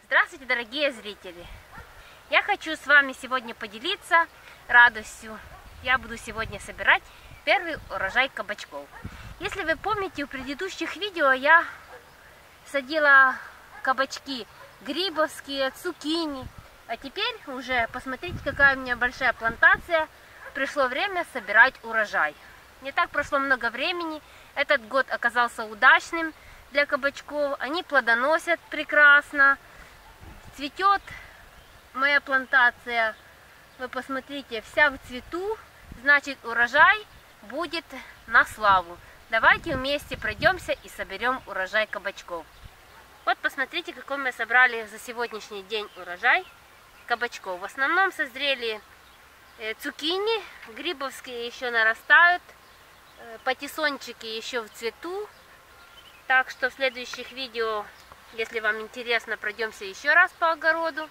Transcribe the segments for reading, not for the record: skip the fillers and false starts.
Здравствуйте, дорогие зрители! Я хочу с вами сегодня поделиться радостью. Я буду сегодня собирать первый урожай кабачков. Если вы помните, в предыдущих видео я садила кабачки грибовские, цукини. А теперь уже посмотрите, какая у меня большая плантация. Пришло время собирать урожай. Не так прошло много времени. Этот год оказался удачным для кабачков. Они плодоносят прекрасно. Цветет моя плантация. Вы посмотрите, вся в цвету. Значит, урожай будет на славу. Давайте вместе пройдемся и соберем урожай кабачков. Вот посмотрите, какой мы собрали за сегодняшний день урожай кабачков. В основном созрели цукини, грибовские еще нарастают, патиссончики еще в цвету. Так что в следующих видео, если вам интересно, пройдемся еще раз по огороду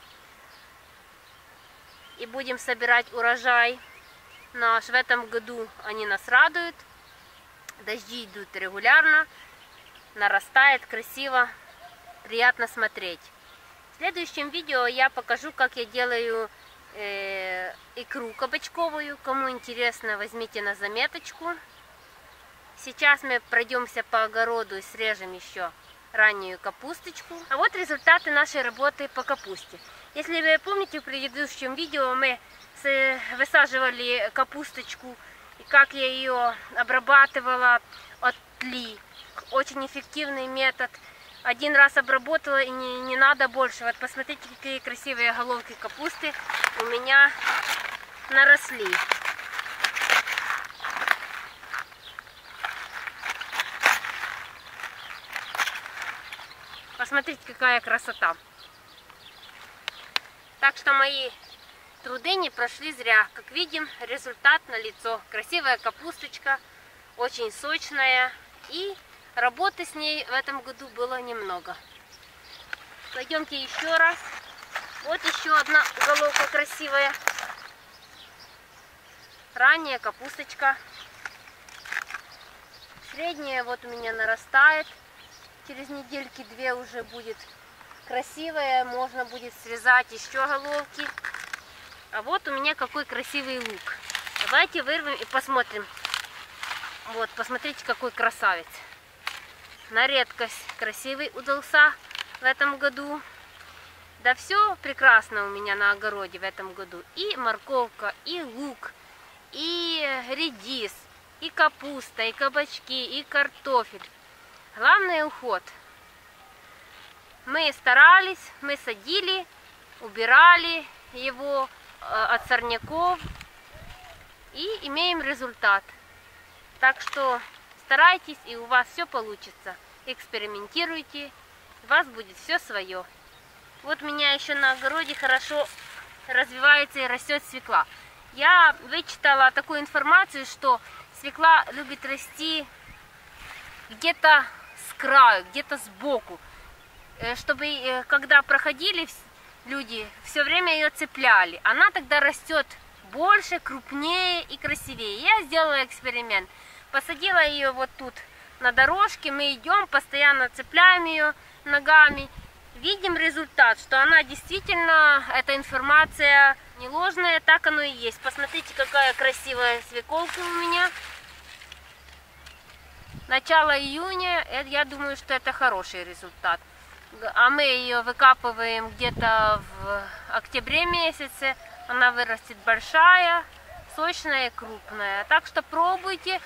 и будем собирать урожай наш. В этом году они нас радуют. Дожди идут регулярно, нарастает красиво, приятно смотреть. В следующем видео я покажу, как я делаю икру кабачковую. Кому интересно, возьмите на заметочку. Сейчас мы пройдемся по огороду и срежем еще раннюю капусточку. А вот результаты нашей работы по капусте. Если вы помните, в предыдущем видео мы высаживали капусточку, и как я ее обрабатывала от тли. Очень эффективный метод. Один раз обработала, и не надо больше. Вот посмотрите, какие красивые головки капусты у меня наросли. Посмотрите, какая красота. Так что мои труды не прошли зря. Как видим, результат налицо. Красивая капусточка, очень сочная. И работы с ней в этом году было немного. Пойдемте еще раз. Вот еще одна головка красивая. Ранняя капусточка. Средняя вот у меня нарастает. Через недельки две уже будет красивая. Можно будет связать еще головки. А вот у меня какой красивый лук. Давайте вырвем и посмотрим. Вот, посмотрите, какой красавец. На редкость красивый удался в этом году. Да все прекрасно у меня на огороде в этом году. И морковка, и лук, и редис, и капуста, и кабачки, и картофель. Главное — уход. Мы старались, мы садили, убирали его от сорняков и имеем результат. Так что старайтесь, и у вас все получится. Экспериментируйте, у вас будет все свое. Вот у меня еще на огороде хорошо развивается и растет свекла. Я вычитала такую информацию, что свекла любит расти где-то с краю, где-то сбоку, чтобы когда проходили люди, все время ее цепляли. Она тогда растет больше, крупнее и красивее. Я сделала эксперимент. Посадила ее вот тут на дорожке. Мы идем, постоянно цепляем ее ногами. Видим результат, что она действительно, эта информация не ложная, так оно и есть. Посмотрите, какая красивая свеколка у меня. Начало июня, я думаю, что это хороший результат. А мы ее выкапываем где-то в октябре месяце. Она вырастет большая, сочная и крупная. Так что пробуйте.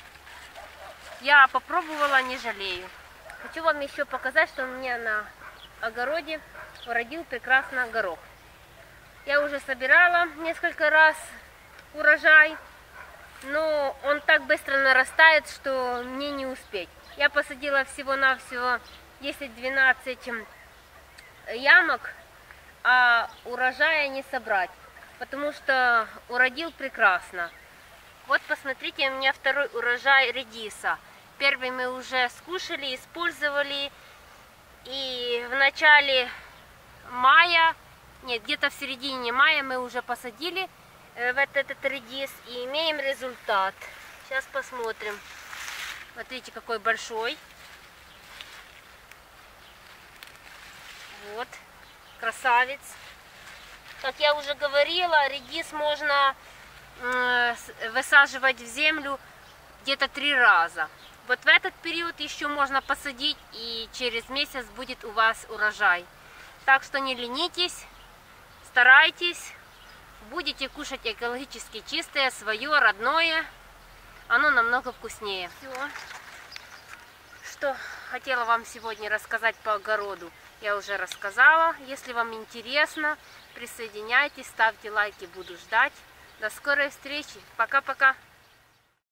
Я попробовала, не жалею. Хочу вам еще показать, что у меня на огороде уродил прекрасно горох. Я уже собирала несколько раз урожай, но он так быстро нарастает, что мне не успеть. Я посадила всего-навсего 10-12 ямок, а урожая не собрать, потому что уродил прекрасно. Вот посмотрите, у меня второй урожай редиса. Первый мы уже скушали, использовали, и в начале мая, нет, где-то в середине мая мы уже посадили в этот редис и имеем результат. Сейчас посмотрим. Смотрите, какой большой. Вот. красавец. Как я уже говорила, редис можно высаживать в землю где-то 3 раза. Вот в этот период еще можно посадить, и через месяц будет у вас урожай. Так что не ленитесь, старайтесь, будете кушать экологически чистое, свое, родное. Оно намного вкуснее. Все, что хотела вам сегодня рассказать по огороду, я уже рассказала. Если вам интересно, присоединяйтесь, ставьте лайки, буду ждать. До скорой встречи. Пока-пока.